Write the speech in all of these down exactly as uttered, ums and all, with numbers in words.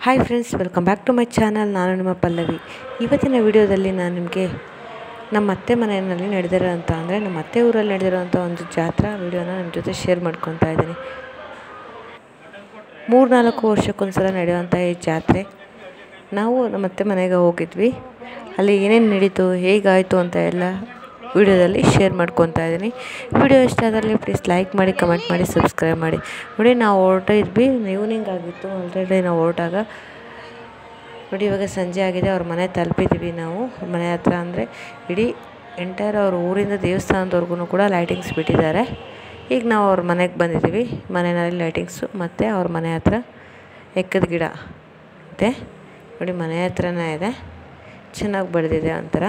Hi friends, welcome back to my channel. ನಾನು ನಿಮ್ಮ ಪಲ್ಲವಿ. ಇವತ್ತಿನ ವಿಡಿಯೋದಲ್ಲಿ ನಾನು ನಿಮಗೆ ನಮ್ಮ ಅತ್ತೆ ಮನೆಯಲ್ಲಿ ನಡೆದಿರೋಂಥ ಅಂದರೆ ನಮ್ಮ ಅತ್ತೆ ಊರಲ್ಲಿ ನಡೆದಿರೋಂಥ ಒಂದು ಜಾತ್ರಾ ವಿಡಿಯೋನ ನಿಮ್ಮ ಜೊತೆ ಶೇರ್ ಮಾಡ್ಕೊತಾ ಇದ್ದೀನಿ. ಮೂರು ನಾಲ್ಕು ವರ್ಷಕ್ಕೊಂದ್ಸಲ ನಡೆಯುವಂಥ ಈ ಜಾತ್ರೆ ನಾವು ನಮ್ಮ ಅತ್ತೆ ಮನೆಗೆ ಹೋಗಿದ್ವಿ. ಅಲ್ಲಿ ಏನೇನು ನಡೀತು, ಹೇಗಾಯಿತು ಅಂತ ಎಲ್ಲ ವಿಡಿಯೋದಲ್ಲಿ ಶೇರ್ ಮಾಡ್ಕೊತಾ ಇದ್ದೀನಿ. ವಿಡಿಯೋ ಇಷ್ಟ ಆದಲ್ಲಿ ಪ್ಲೀಸ್ ಲೈಕ್ ಮಾಡಿ, ಕಮೆಂಟ್ ಮಾಡಿ, ಸಬ್ಸ್ಕ್ರೈಬ್ ಮಾಡಿ. ನೋಡಿ, ನಾವು ಹೊರಟಿದ್ವಿ, ಈವ್ನಿಂಗ್ ಆಗಿತ್ತು. ಆಲ್ರೆಡಿ ನಾವು ಹೊರಟಾಗ ನೋಡಿ ಇವಾಗ ಸಂಜೆ ಆಗಿದೆ. ಅವ್ರ ಮನೆ ತಲುಪಿದ್ದೀವಿ ನಾವು. ಮನೆ ಹತ್ರ ಅಂದರೆ ಇಡೀ ಎಂಟೈರ್ ಅವ್ರ ಊರಿಂದ ದೇವಸ್ಥಾನದವರೆಗೂ ಕೂಡ ಲೈಟಿಂಗ್ಸ್ ಬಿಟ್ಟಿದ್ದಾರೆ. ಈಗ ನಾವು ಅವ್ರ ಮನೆಗೆ ಬಂದಿದ್ದೀವಿ. ಮನೆಯಲ್ಲಿ ಲೈಟಿಂಗ್ಸು ಮತ್ತು ಅವ್ರ ಮನೆ ಹತ್ರ ಎಕ್ಕದ ಗಿಡ ಇದೆ ನೋಡಿ, ಮನೆ ಹತ್ರನೇ ಇದೆ. ಚೆನ್ನಾಗಿ ಬೆಳೆದಿದೆ ಒಂಥರ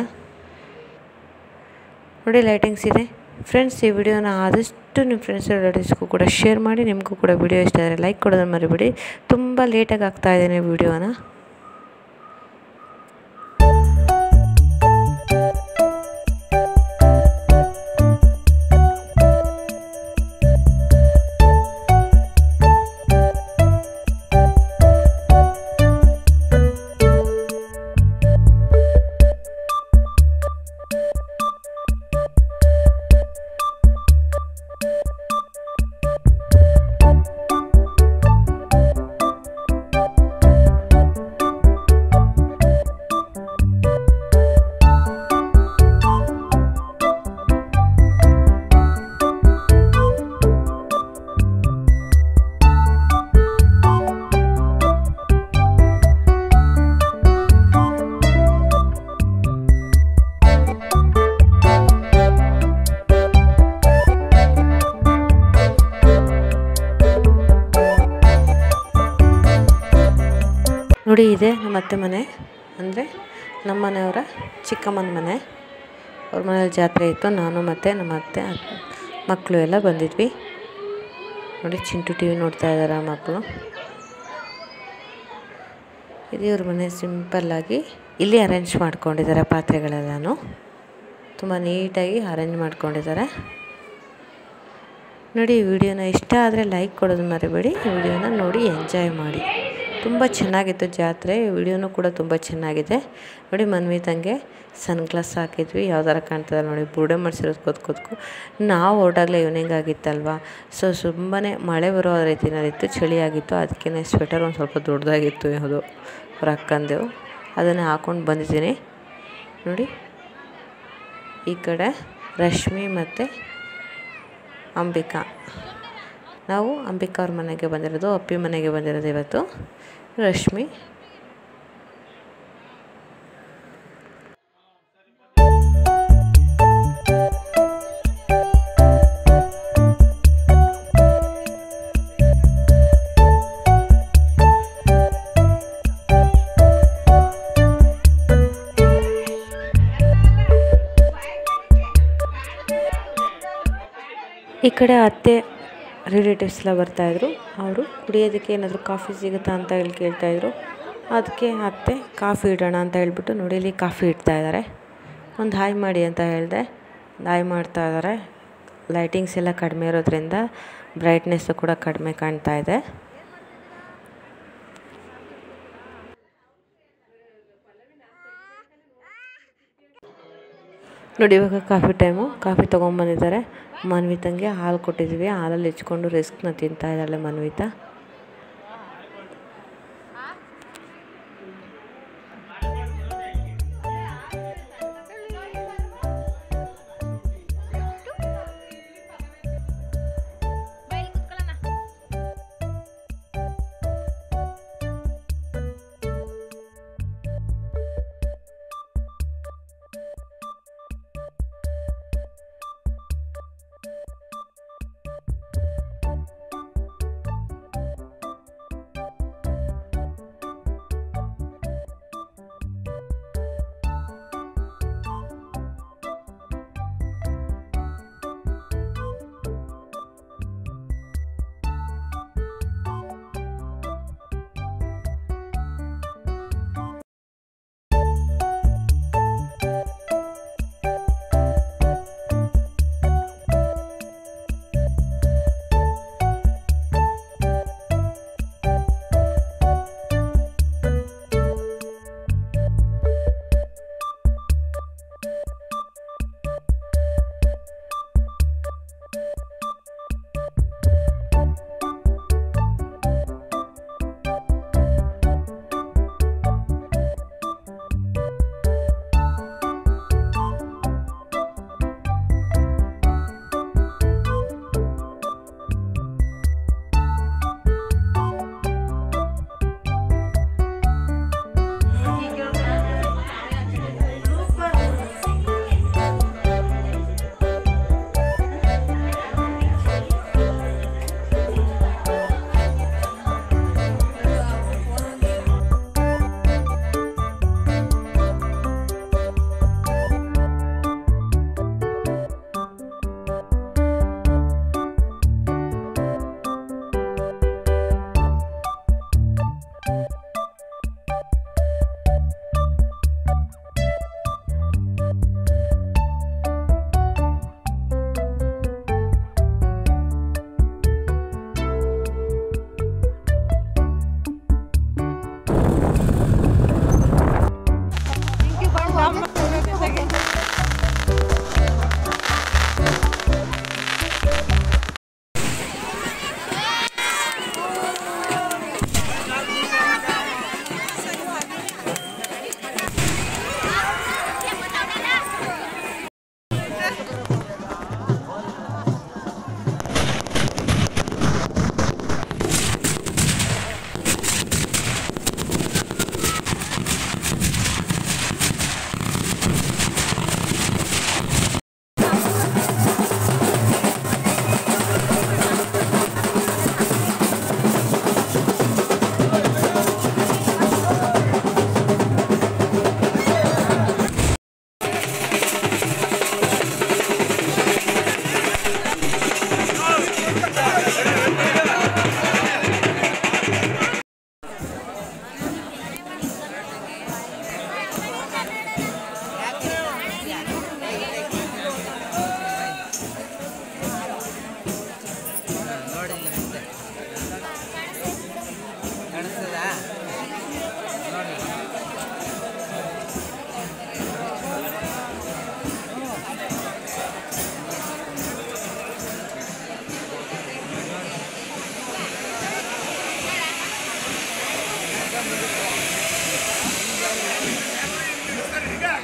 ನೋಡಿ, ಲೈಟಿಂಗ್ಸ್ ಇದೆ. ಫ್ರೆಂಡ್ಸ್, ಈ ವಿಡಿಯೋನ ಆದಷ್ಟು ನಿಮ್ಮ ಫ್ರೆಂಡ್ಸ್ ರಿಲೇಟಿವ್ಸ್ಗೂ ಕೂಡ ಶೇರ್ ಮಾಡಿ. ನಿಮಗೂ ಕೂಡ ವಿಡಿಯೋ ಇಷ್ಟ ಆದರೆ ಲೈಕ್ ಕೊಡೋದನ್ನು ಮರಿಬೇಡಿ. ತುಂಬ ಲೇಟಾಗಿ ಆಗ್ತಾಯಿದ್ದೀನಿ ವಿಡಿಯೋನ. ನೋಡಿ, ಇದೆ ನಮ್ಮ ಅತ್ತೆ ಮನೆ, ಅಂದರೆ ನಮ್ಮ ಮನೆಯವರ ಚಿಕ್ಕಮ್ಮನ ಮನೆ. ಅವ್ರ ಮನೇಲಿ ಜಾತ್ರೆ ಇತ್ತು. ನಾನು ಮತ್ತು ನಮ್ಮ ಅತ್ತೆ ಮಕ್ಕಳು ಎಲ್ಲ ಬಂದಿದ್ವಿ. ನೋಡಿ, ಚಿಂಟು ಟಿ ವಿ ನೋಡ್ತಾ ಇದ್ದಾರೆ ಮಕ್ಕಳು. ಇದು ಇವ್ರ ಮನೆ ಸಿಂಪಲ್ಲಾಗಿ ಇಲ್ಲಿ ಅರೇಂಜ್ ಮಾಡ್ಕೊಂಡಿದ್ದಾರೆ. ಪಾತ್ರೆಗಳೆಲ್ಲನೂ ತುಂಬ ನೀಟಾಗಿ ಅರೇಂಜ್ ಮಾಡ್ಕೊಂಡಿದ್ದಾರೆ. ನೋಡಿ, ವಿಡಿಯೋನ ಇಷ್ಟ ಆದರೆ ಲೈಕ್ ಕೊಡೋದು ಮರಿಬೇಡಿ. ವಿಡಿಯೋನ ನೋಡಿ ಎಂಜಾಯ್ ಮಾಡಿ. ತುಂಬ ಚೆನ್ನಾಗಿತ್ತು ಜಾತ್ರೆ. ವಿಡಿಯೋನೂ ಕೂಡ ತುಂಬ ಚೆನ್ನಾಗಿದೆ. ನೋಡಿ, ಮನ್ವಿತಂಗೆ ಸನ್ ಗ್ಲಾಸ್ ಹಾಕಿದ್ವಿ. ಯಾವ ಥರ ಕಾಣ್ತದೆ ನೋಡಿ, ಬುರ್ಡೆ ಮಾಡಿಸಿರೋದು ಕೂತ್ ಕೂತ್ಕು. ನಾವು ಹೊರಟಾಗಲೇ ಈವ್ನಿಂಗ್ ಆಗಿತ್ತಲ್ವ, ಸೊ ತುಂಬಾ ಮಳೆ ಬರೋ ರೀತಿಯಲ್ಲಿತ್ತು, ಚಳಿ ಆಗಿತ್ತು. ಅದಕ್ಕೇ ಸ್ವೆಟರ್ ಒಂದು ಸ್ವಲ್ಪ ದೊಡ್ಡದಾಗಿತ್ತು ಯಾವುದೋ ಅವ್ರ ಅಕ್ಕಂದು, ಅದನ್ನು ಹಾಕ್ಕೊಂಡು ಬಂದಿದ್ದೀನಿ. ನೋಡಿ, ಈ ಕಡೆ ರಶ್ಮಿ ಮತ್ತು ಅಂಬಿಕಾ. ನಾವು ಅಂಬಿಕಾ ಅವ್ರ ಮನೆಗೆ ಬಂದಿರೋದು, ಅಪ್ಪಿ ಮನೆಗೆ ಬಂದಿರೋದು ಇವತ್ತು. ರಶ್ಮಿ ಈ ಕಡೆ ಅತ್ತೆ ರಿಲೇಟಿವ್ಸ್ ಎಲ್ಲ ಬರ್ತಾಯಿದ್ರು. ಅವರು ಕುಡಿಯೋದಕ್ಕೆ ಏನಾದರೂ ಕಾಫಿ ಸಿಗುತ್ತಾ ಅಂತ ಹೇಳಿ ಕೇಳ್ತಾಯಿದ್ರು. ಅದಕ್ಕೆ ಅತ್ತೆ ಕಾಫಿ ಇಡೋಣ ಅಂತ ಹೇಳ್ಬಿಟ್ಟು ನೋಡಿ ಇಲ್ಲಿ ಕಾಫಿ ಇಡ್ತಾಯಿದ್ದಾರೆ. ಒಂದು ಹಾಯ್ ಮಾಡಿ ಅಂತ ಹೇಳಿದೆ, ಹಾಯ್ ಮಾಡ್ತಾ ಇದ್ದಾರೆ. ಲೈಟಿಂಗ್ಸ್ ಎಲ್ಲ ಕಡಿಮೆ ಇರೋದ್ರಿಂದ ಬ್ರೈಟ್ನೆಸ್ಸು ಕೂಡ ಕಡಿಮೆ ಕಾಣ್ತಾ ಇದೆ. ನೋಡಿ, ಇವಾಗ ಕಾಫಿ ಟೈಮು. ಕಾಫಿ ತೊಗೊಂಬಂದಿದ್ದಾರೆ. ಮನ್ವಿತಂಗೆ ಹಾಲು ಕೊಟ್ಟಿದ್ವಿ. ಹಾಲಲ್ಲಿ ಹೆಚ್ಕೊಂಡು ರಿಸ್ಕ್ನ ತಿಂತಾ ಇದ್ದಾಳೆ ಮನ್ವಿತ.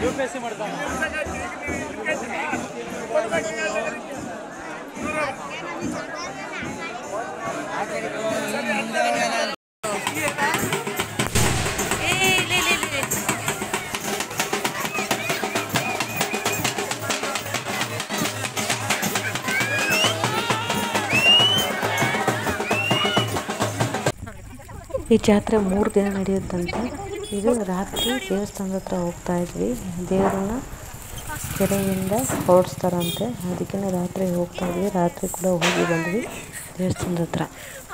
ಈ ಜಾತ್ರೆ ಮೂರು ದಿನ ನಡೆಯುತ್ತಂತೆ. ಇದು ರಾತ್ರಿ ದೇವಸ್ಥಾನದ ಹತ್ರ ಹೋಗ್ತಾ ಇದ್ವಿ, ದೇವರನ್ನ ಕೆರೆಯಿಂದ ಹೊರಡಿಸ್ತಾರಂತೆ, ಅದಕ್ಕೆ ರಾತ್ರಿ ಹೋಗ್ತಾ ಇದ್ವಿ. ರಾತ್ರಿ ಕೂಡ ಹೋಗಿ ಬಂದ್ವಿ ದೇವಸ್ಥಾನದ ಹತ್ರ.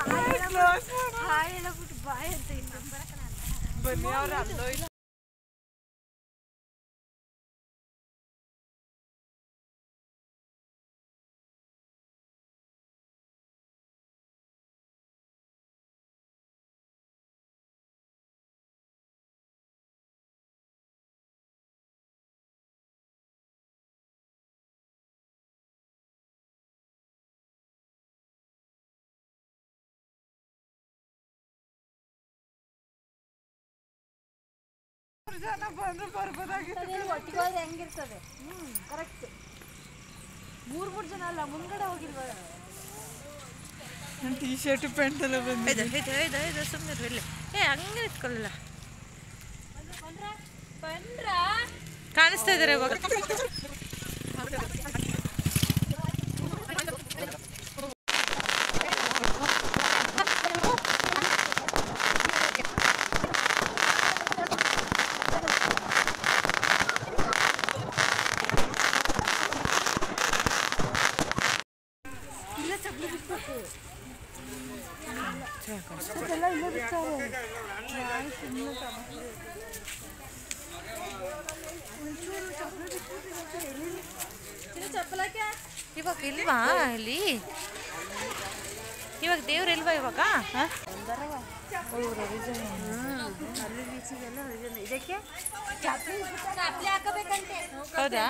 ಜನ ಬಂದು ಬರ್ಬೋದಾಗಿತ್ತು. ಹೆಂಗಿರ್ತದೆ? ಹ್ಮ್ ಕರೆಕ್ಟ್. ಮೂರ್ ಮೂರ್ ಜನ ಅಲ್ಲ, ಮುಂದ್ಗಡೆ ಹೋಗಿಲ್ವ? ನನ್ನ ಟೀ ಶರ್ಟ್ ಪ್ಯಾಂಟ್ ಎಲ್ಲ ಬಂದಿದೆ. ಸುಮ್ಮನೆ ಏ ಹಂಗೆ ಇಟ್ಕೊಳ್ಳಲ್ಲ, ಕಾಣಿಸ್ತಾ ಇದಾರೆ ಇವಾಗ. ಇವಾಗ ಇಲ್ವಾ ಇಲ್ಲಿ? ಇವಾಗ ದೇವ್ರ ಇಲ್ವಾ ಇವಾಗ? ಹೌದಾ?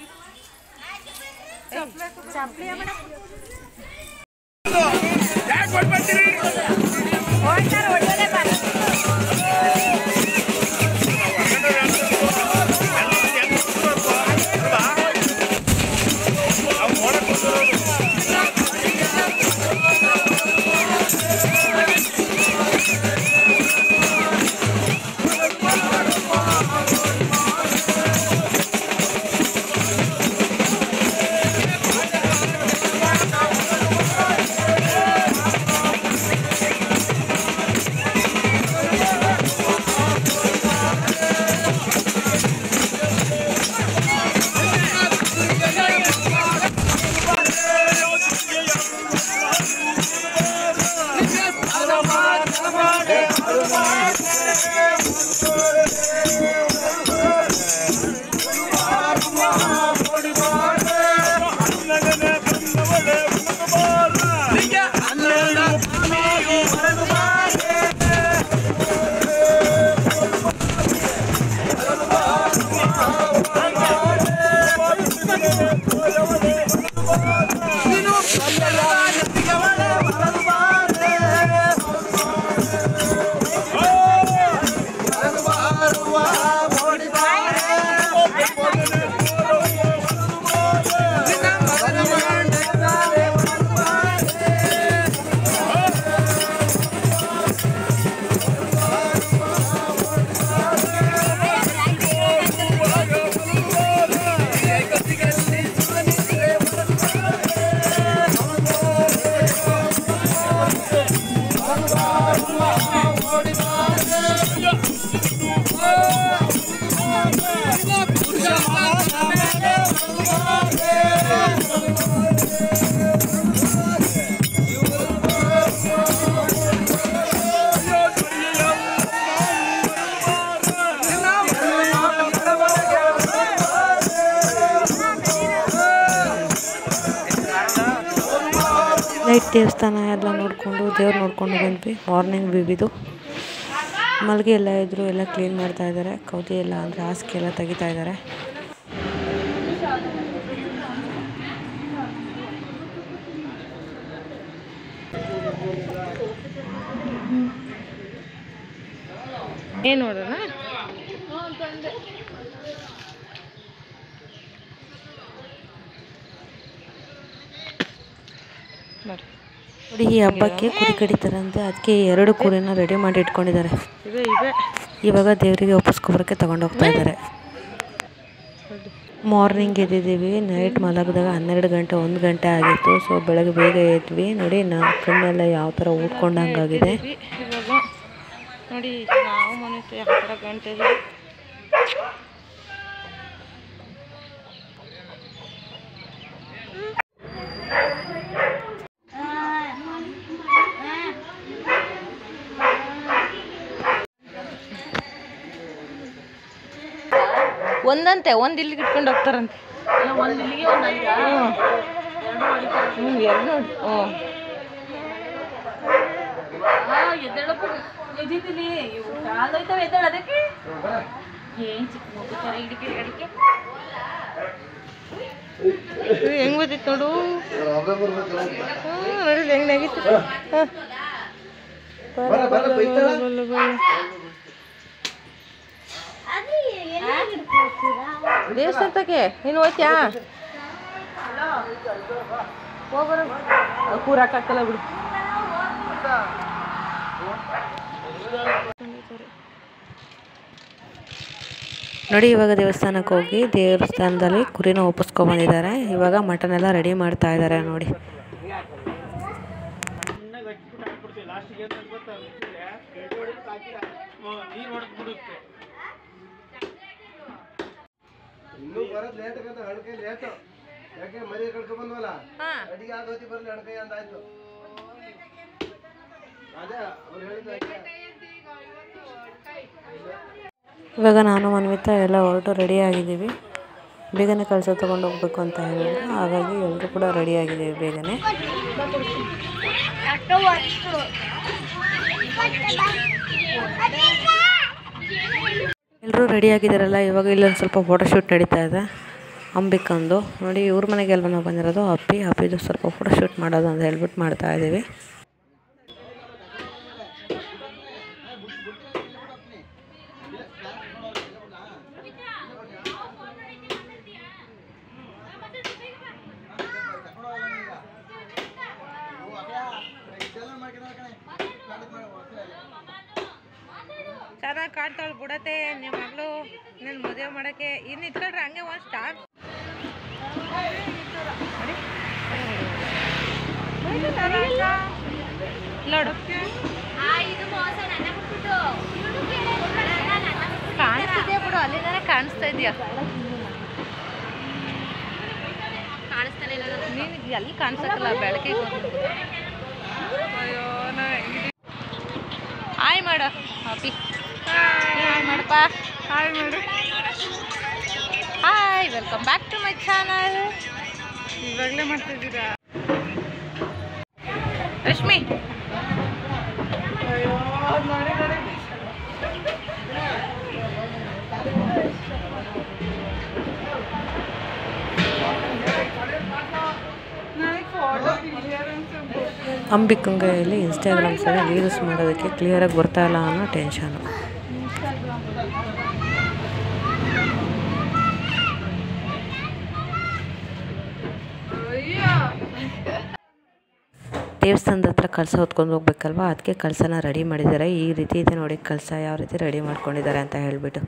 ನೈಟ್ ದೇವಸ್ಥಾನ ಎಲ್ಲ ನೋಡಿಕೊಂಡು ದೇವ್ರು ನೋಡ್ಕೊಂಡು ಬಂದ್ವಿ. ಮಾರ್ನಿಂಗ್ ಬಿಬಿದು ಮಲ್ಗೆ ಎಲ್ಲ ಇದ್ರು, ಎಲ್ಲ ಕ್ಲೀನ್ ಮಾಡ್ತಾ ಇದ್ದಾರೆ. ಕೌದಿ ಎಲ್ಲ ಅಂದರೆ ಹಾಸಿಗೆ ಎಲ್ಲ ತೆಗಿತಾ ಇದ್ದಾರೆ. ಏನು ನೋಡೋಣ? ನೋಡಿ ನೋಡಿ ಈ ಹಬ್ಬಕ್ಕೆ ಕುರಿ ಕಡಿತಾರಂತೆ, ಅದಕ್ಕೆ ಎರಡು ಕುರಿನ ರೆಡಿ ಮಾಡಿ ಇಟ್ಕೊಂಡಿದ್ದಾರೆ. ಇವೆ ಇವೆ ಇವಾಗ ದೇವರಿಗೆ ಒಪ್ಪಿಸ್ಕೊಬರಕ್ಕೆ ತಗೊಂಡೋಗ್ತಾ ಇದ್ದಾರೆ. ಮಾರ್ನಿಂಗ್ ಎದ್ದಿದ್ದೀವಿ, ನೈಟ್ ಮಲಗಿದಾಗ ಹನ್ನೆರಡು ಗಂಟೆ ಒಂದು ಗಂಟೆ ಆಗಿತ್ತು. ಸೊ ಬೆಳಗ್ಗೆ ಬೇಗ ಎದ್ವಿ. ನೋಡಿ ನಾ ಕಣ್ಣೆಲ್ಲ ಯಾವ ಥರ ಊದ್ಕೊಂಡಂಗಾಗಿದೆ. ಇವಾಗ ನೋಡಿ ನಾವು ಮನೆ ಯಾವ ಥರ ಗಂಟೆ ಒಂದಂತೆ ಒಂದು ಇಲ್ಲಿಗೆ ಇಟ್ಕೊಂಡು ಹೋಗ್ತಾರಂತೆ. ಒಂದು ಇಲ್ಲಿಗೆ ಒಂದು ಹ್ಞೂ ಎರಡು ನೋಡಿ ಹ್ಞೂ ಎದ್ದೇಳಪ್ಪ ಎದ್ದಿದ್ದೀನಿ ಕಾಲೋಯ್ತವೆ ಎದ್ದೇಳ ಅದಕ್ಕೆ ಏನು ಚಿಕ್ಕ ಮಗು ಥರ ಹಿಡಿಕೆ ಹಿಡಿಕೆ ಹೆಂಗೆ ಗೊತ್ತಿತ್ತು ನೋಡು. ಹಾಂ ನೋಡಿ ಹೆಂಗೆ ನೆಗಿತ್ತು. ದೇವಸ್ಥಾನಕ್ಕೆ ನೀನು ಹೋಯ್ತ್ಯಾ ಹೋಗೋಣ ಕೂರಾಕಲ್ಲ ಬಿಡು. ನೋಡಿ ಇವಾಗ ದೇವಸ್ಥಾನಕ್ಕೆ ಹೋಗಿ ದೇವಸ್ಥಾನದಲ್ಲಿ ಕುರಿನ ಒಪ್ಪಿಸ್ಕೊಂಬಂದಿದ್ದಾರೆ. ಇವಾಗ ಮಟನ್ ಎಲ್ಲ ರೆಡಿ ಮಾಡ್ತಾ ಇದ್ದಾರೆ ನೋಡಿ. ಇನ್ನೂ ಬರೋದು ಲೇಟ್ ಆಗಂತ ಹಣಕೈ ಲೇಟು ಯಾಕೆ ಮರಿ ಕಳ್ಕೊ ಬಂದ್ವಲ್ಲ ಅಡಿಗೆ ಆಗೋತಿ ಬರಲಿ ಹಣಕೈ ಅಂತಾಯ್ತು. ಅದೇ ಅವ್ರು ಹೇಳಿದ ಇವಾಗ ನಾನು ಮನ್ವಿತಾ ಎಲ್ಲ ಹೊರಟು ರೆಡಿ ಆಗಿದ್ದೀವಿ. ಬೇಗನೆ ಕಳಸ ತೊಗೊಂಡು ಹೋಗ್ಬೇಕು ಅಂತ ಹೇಳಿದ್ರು, ಹಾಗಾಗಿ ಎಲ್ಲರೂ ಕೂಡ ರೆಡಿ ಆಗಿದ್ದೀವಿ ಬೇಗನೆ. ಎಲ್ಲರೂ ರೆಡಿ ಆಗಿದ್ದಾರಲ್ಲ. ಇವಾಗ ಇಲ್ಲೊಂದು ಸ್ವಲ್ಪ ಫೋಟೋಶೂಟ್ ನಡೀತಾ ಇದೆ ಅಂಬಿಕಂದು. ನೋಡಿ ಇವ್ರ ಮನೆಗೆ ಎಲ್ಲ ನಾವು ಬಂದಿರೋದು ಅಪ್ಪಿ ಅಪ್ಪಿದು ಸ್ವಲ್ಪ ಫೋಟೋಶೂಟ್ ಮಾಡೋದು ಅಂತ ಹೇಳ್ಬಿಟ್ಟು ಮಾಡ್ತಾ ಇದ್ದೀವಿ. ಚೆನ್ನಾಗಿ ಕಾಣ್ತಾಳು ಬಿಡತ್ತೆ ನಿಮ್ಮ ಮಗಳು ನನ್ನ ಮದುವೆ ಮಾಡೋಕ್ಕೆ. ಇನ್ನು ಇಟ್ಕೊಂಡ್ರೆ ಹಂಗೆ ಒಂದು ಸ್ಟಾರ್ಟ್ ನೋಡು ಕಾಣಿಸ್ತಿದ್ಯಾ ಬಿಡು, ಅಲ್ಲಿಂದಾನೆ ಕಾಣಿಸ್ತಾ ಇದೆಯಾ. ಕಾಣಿಸ್ತಾನೆ ಇಲ್ಲ ನೀನು ಎಲ್ಲಿ ಕಾಣಿಸಕ್ಕಲ್ಲ ಬೆಳಕಿಗೆ. ಅಯ್ಯೋ ನಾ ಹಾಯ್ ಮಾಡು ಹಾಪಿ, ಹಾಯ್ ಮಾಡಪ್ಪ, ಹಾಯ್ ಮಾಡು. Hi welcome back to my channel. ಇವಾಗಲೇ ಮಾಡ್ತಿದ್ದೀರಾ ರಶ್ಮಿ? ಅಯ್ಯೋ ನೋಡಿ ನೋಡಿ ಅಂಬಿಕಂಗೆಯಲ್ಲಿ ಇನ್ಸ್ಟಾಗ್ರಾಮ್ಸಲ್ಲಿ ರೀಲ್ಸ್ ಮಾಡೋದಕ್ಕೆ ಕ್ಲಿಯರಾಗಿ ಬರ್ತಾ ಇಲ್ಲ ಅನ್ನೋ ಟೆನ್ಷನು. ದೇವಸ್ಥಾನದ ಹತ್ರ ಕಳಸ ಹೊತ್ಕೊಂಡು ಹೋಗ್ಬೇಕಲ್ವ, ಅದಕ್ಕೆ ಕಳಸನ ರೆಡಿ ಮಾಡಿದ್ದಾರೆ. ಈ ರೀತಿ ಇದೆ ನೋಡಿ ಕಳಸ ಯಾವ ರೀತಿ ರೆಡಿ ಮಾಡ್ಕೊಂಡಿದ್ದಾರೆ ಅಂತ ಹೇಳಿಬಿಟ್ಟು.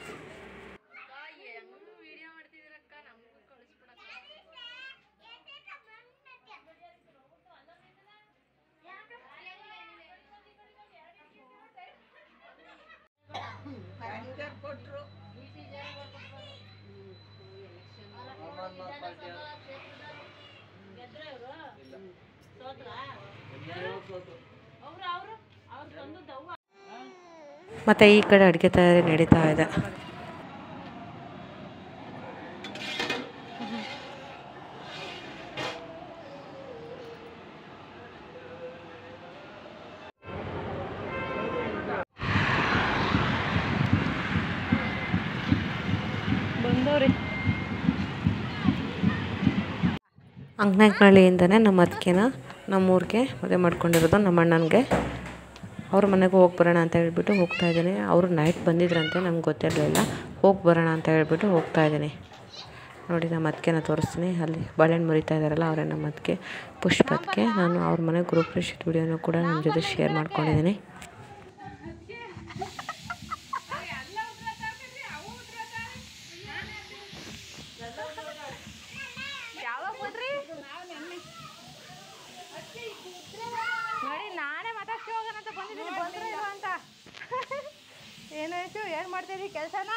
ಮತ್ತು ಈ ಕಡೆ ಅಡುಗೆ ತಯಾರಿ ನಡೀತಾ ಇದೆ. ಬಂದವ್ರಿ ಅಂಗನಹಳ್ಳಿಯಿಂದನೇ ನಮ್ಮ ಅದಕ್ಕೆನ ನಮ್ಮೂರಿಗೆ ಮದುವೆ ಮಾಡ್ಕೊಂಡಿರೋದು ನಮ್ಮ ಅಣ್ಣನಿಗೆ. ಅವ್ರ ಮನೆಗೆ ಹೋಗಿ ಬರೋಣ ಅಂತ ಹೇಳ್ಬಿಟ್ಟು ಹೋಗ್ತಾ ಇದ್ದೀನಿ. ಅವರು ನೈಟ್ ಬಂದಿದ್ರಂತೆ, ನಮ್ಗೆ ಗೊತ್ತಿರಲಿಲ್ಲ. ಹೋಗಿ ಬರೋಣ ಅಂತ ಹೇಳ್ಬಿಟ್ಟು ಹೋಗ್ತಾ ಇದ್ದೀನಿ. ನೋಡಿ ನಮ್ಮ ಅದಕ್ಕೆನ ತೋರಿಸ್ತೀನಿ. ಅಲ್ಲಿ ಬಾಳೆಹಣ್ಣು ಮುರಿತಾ ಇದ್ದಾರಲ್ಲ ಅವರೇ ನಮ್ಮ ಅದಕ್ಕೆ ಪುಷ್ಪಕ್ಕೆ. ನಾನು ಅವ್ರ ಮನೆ ಗೃಹಪ್ರವೇಶದ ವಿಡಿಯೋನೂ ಕೂಡ ನಿಮ್ಮ ಜೊತೆ ಶೇರ್ ಮಾಡ್ಕೊಂಡಿದ್ದೀನಿ. ನೋಡಿ ನಾನೇ ಮಾತಾಡ್ಸಿ ಹೋಗೋಣ ಅಂತ ಬಂದಿದ್ದೀನಿ, ಬಂದ್ರು ಇಲ್ಲ ಅಂತ. ಏನಾಯ್ತು, ಏನು ಮಾಡ್ತಿದ್ದೀವಿ ಕೆಲಸನ?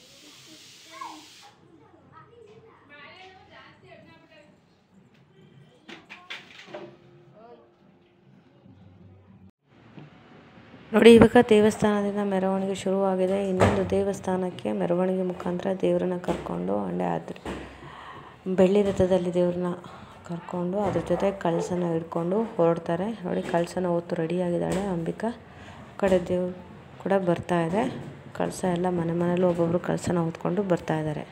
ನೋಡಿ ಇವಾಗ ದೇವಸ್ಥಾನದಿಂದ ಮೆರವಣಿಗೆ ಶುರುವಾಗಿದೆ. ಇನ್ನೊಂದು ದೇವಸ್ಥಾನಕ್ಕೆ ಮೆರವಣಿಗೆ ಮುಖಾಂತರ ದೇವರನ್ನ ಕರ್ಕೊಂಡು ಅಂಡೆ ಅದ್ರ ಬೆಳ್ಳಿ ರಥದಲ್ಲಿ ದೇವ್ರನ್ನ ಕರ್ಕೊಂಡು ಅದ್ರ ಜೊತೆ ಕಳಸನ ಹಿಡ್ಕೊಂಡು ಹೊರಡ್ತಾರೆ. ನೋಡಿ ಕಳಸನ ಹೊತ್ತು ರೆಡಿಯಾಗಿದ್ದಾಳೆ ಅಂಬಿಕಾ. ಕಡೆ ದೇವ್ರು ಕೂಡ ಬರ್ತಾ ಇದೆ. ಕಳಸ ಎಲ್ಲ ಮನೆ ಮನೇಲಿ ಒಬ್ಬೊಬ್ಬರು ಕಳಸನ ಹೊತ್ಕೊಂಡು ಬರ್ತಾ ಇದ್ದಾರೆ.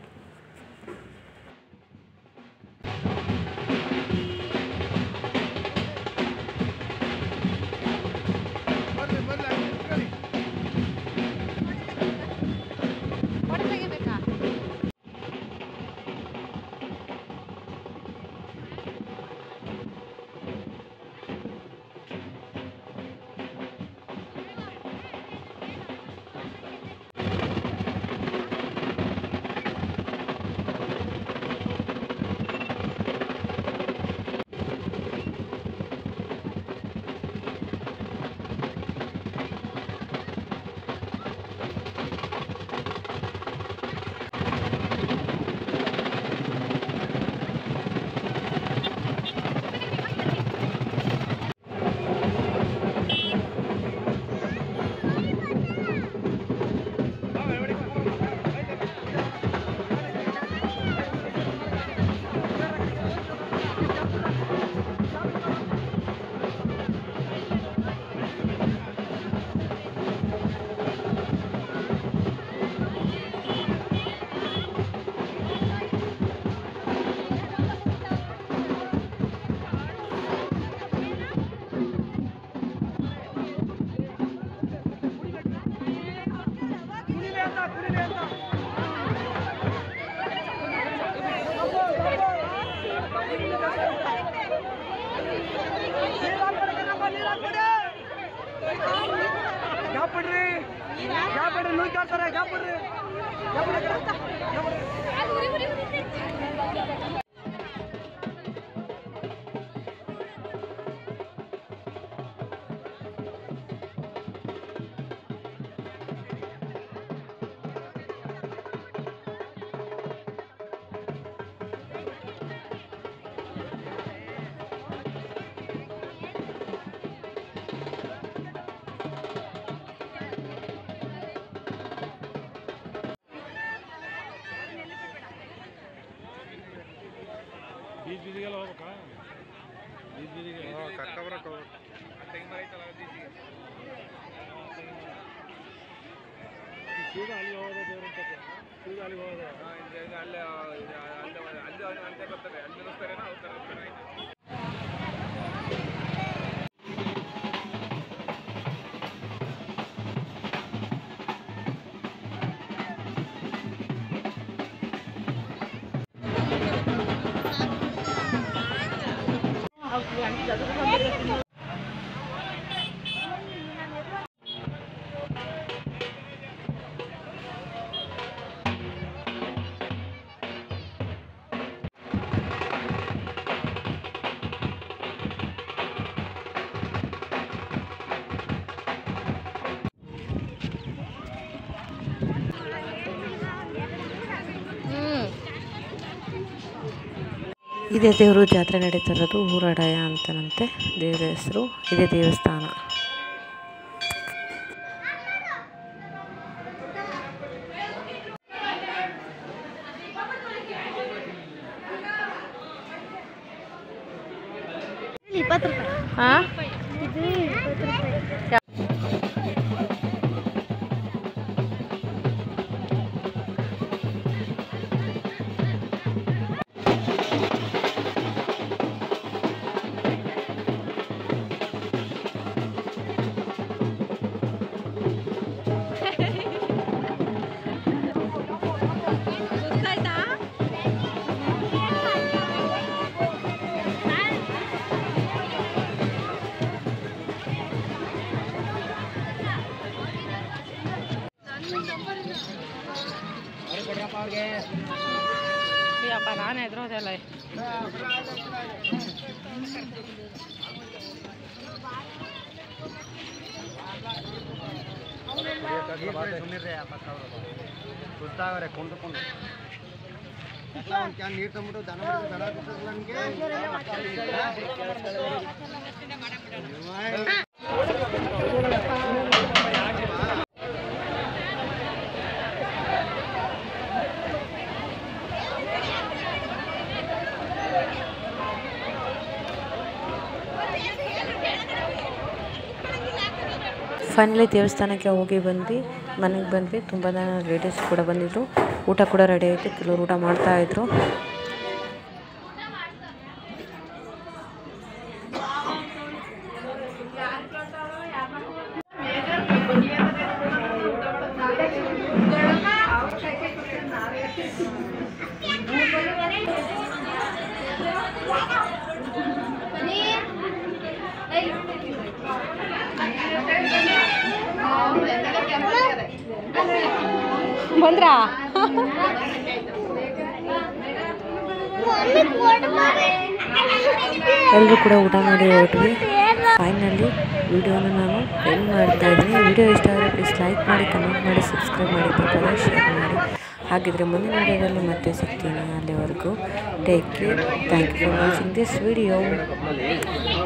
ಬೀಜ ಬೀದಿಗೆಲ್ಲ ಹೋಗ್ಬೇಕಾ? ಬೀಜ ಬೀದಿಗೆ ಕರ್ಕೊಬರಕ್ಕೆ ಹೋಗ್ಬೇಕು. ತೆಂಗಿನ ಮರ ಐತಲ್ಲ ಬೀಜಿಗೆ ಸೀದಾ ಅಲ್ಲಿ ಹೋಗೋದು ದೇವ್ರಂತ ಸೀದಾ ಅಲ್ಲಿ ಹೋಗೋದು ಅಲ್ಲೇ ಅಲ್ಲೇ ಅಲ್ಲಿ ಅಲ್ಲಿ ಬರ್ತಾರೆ ಅಲ್ಲಿ ನಿಲ್ಲಿಸ್ತಾರೇನೋ ಅವ್ರ ಥರ ಇರ್ತಾರೆ. ಇದೇ ದೇವರು ಜಾತ್ರೆ ನಡೀತಾ ಇರೋದು ಊರಡಾಯ ಅಂತನಂತೆ ದೇವರ ಹೆಸರು. ಇದೇ ದೇವಸ್ಥಾನ. ಇಪ್ಪತ್ತು ರೂಪಾಯಿ. ಹಾಂ ಇದು ಇಪ್ಪತ್ತು ರೂಪಾಯಿ. ಗೊತ್ತಾಯ್ತಾ? ಯಪ್ಪ ನಾನು ಎದುರೋದೆಲ್ಲ ಸುತ್ತಾವ್ರೆ ಕೊಂಡುಕೊಂಡು ಒಂದು ಕ್ಯಾನ್ ನೀರು ತಂದ್ಬಿಟ್ಟು ದನ ದನ ನನಗೆ ಫೈನಲಿ ದೇವಸ್ಥಾನಕ್ಕೆ ಹೋಗಿ ಬಂದ್ವಿ, ಮನೆಗೆ ಬಂದ್ವಿ. ತುಂಬ ಜನ ಲೇಡೀಸ್ ಕೂಡ ಬಂದಿದ್ದರು. ಊಟ ಕೂಡ ರೆಡಿ ಆಯಿತು, ಕೆಲವರು ಊಟ ಮಾಡ್ತಾಯಿದ್ರು. ಬಂದ್ರಾ ಎಲ್ಲರೂ ಕೂಡ ಊಟ ಮಾಡಿ ಹೊರಟ್ವಿ. ಫೈನಲಿ ವಿಡಿಯೋನ ನಾನು ಎಂಡ್ ಮಾಡ್ತಾ ಇದ್ದೀನಿ. ವಿಡಿಯೋ ಇಷ್ಟ ಆದರೆ ಪ್ಲೀಸ್ ಲೈಕ್ ಮಾಡಿ, ಕಮೆಂಟ್ ಮಾಡಿ, ಸಬ್ಸ್ಕ್ರೈಬ್ ಮಾಡಿ, ತಪ್ಪದೆ ಶೇರ್ ಮಾಡಿ. ಹಾಗಿದ್ರೆ ಮುಂದಿನ ವಿಡಿಯೋದಲ್ಲಿ ಮತ್ತೆ ಸಿಗ್ತೀನಿ. ಅಲ್ಲಿವರೆಗೂ take care. Thank you for watching this video.